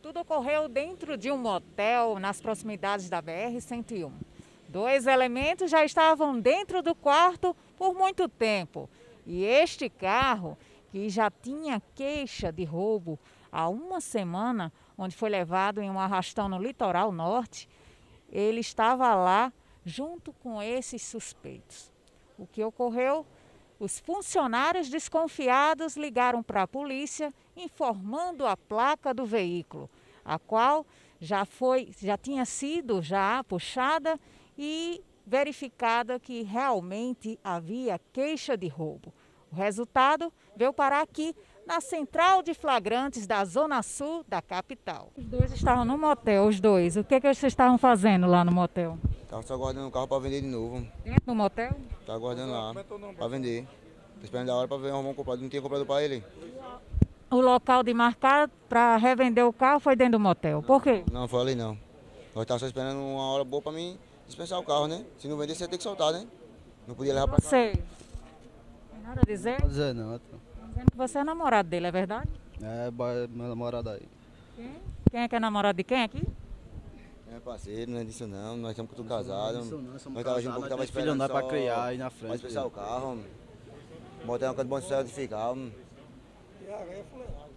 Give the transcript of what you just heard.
Tudo ocorreu dentro de um motel nas proximidades da BR-101. Dois elementos já estavam dentro do quarto por muito tempo. E este carro, que já tinha queixa de roubo há uma semana, onde foi levado em um arrastão no litoral norte, ele estava lá junto com esses suspeitos. O que ocorreu? Os funcionários desconfiados ligaram para a polícia informando a placa do veículo, a qual já tinha sido puxada e verificada que realmente havia queixa de roubo. O resultado veio parar aqui na central de flagrantes da zona sul da capital. Os dois estavam no motel, os dois. O que vocês estavam fazendo lá no motel? Tava só guardando o carro pra vender de novo. Dentro do motel? Tava guardando lá pra vender. Tô esperando a hora pra ver um irmão comprado. Não tinha comprado pra ele. O local de marcar para revender o carro foi dentro do motel. Por quê? Não, foi ali não. Nós tava só esperando uma hora boa pra mim dispensar o carro, né? Se não vender, você ia ter que soltar, né? Não podia levar pra cá. Você. Tem nada a dizer? Não dizer não, Dizendo que você é namorado dele, é verdade? meu namorado aí. Quem? Quem é que é namorado de quem aqui? É parceiro, não é disso não. Nós estamos tudo casados. Nós somos Nós tava junto, casados, tava nós temos filho, esperando não dá pra só criar aí na pra frente. dispensar o carro. Botar uma coisa de bom sucesso de ficar. E a areia é fuleiragem.